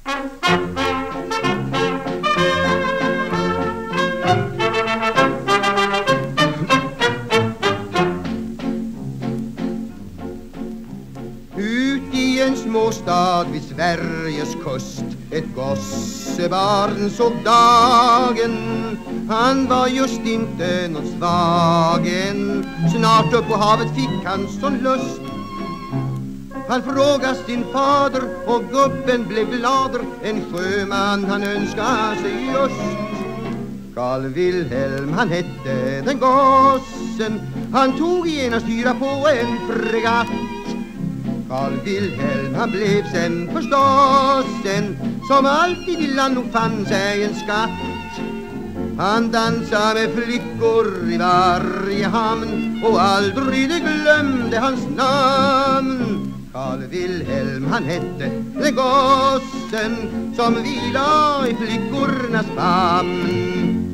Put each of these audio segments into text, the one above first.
Ut i en småstad vid Sveriges kust ett gossebarn såg dagen. Han var just inte någon svagen. Snart upp på havet fick han sån lust. Han frågade sin fader och gubben blev glader. En sjöman han önskade sig just. Carl Wilhelm han hette den gossen. Han tog ena styra på en fregatt. Carl Wilhelm han blev sen förstås en som alltid i land nog fann sig en skatt. Han dansade med flickor i varje hamn och aldrig det glömde hans namn. Carl Wilhelm han hette den gossen som vila i flickornas famn.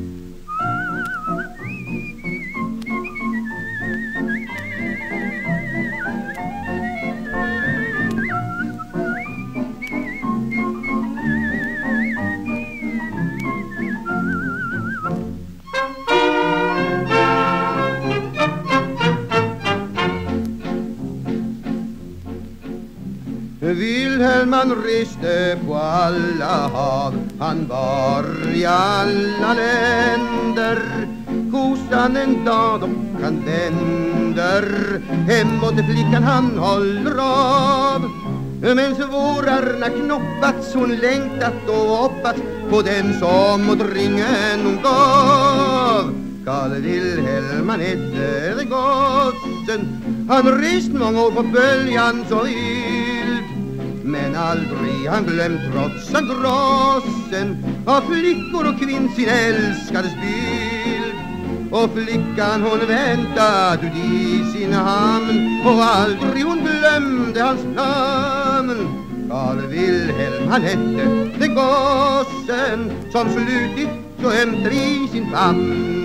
Wilhelm han reste på alla hav. Han var i alla länder. Kosan en dag och han vänder hem och till flickan han håller av. Men svårarna knoppats hon längtat och hoppats på den som åt ringen hon gav. Carl Wilhelm han hette den gossen. Han rest många år på böljan så vild. Men aldrig han glömt trots han grossen av flickor och kvinn sin älskades bild. Och flickan hon väntade i sin hamn och aldrig hon glömde hans namn. Carl Wilhelm han hette den gossen som slutit så ömt i sin famn.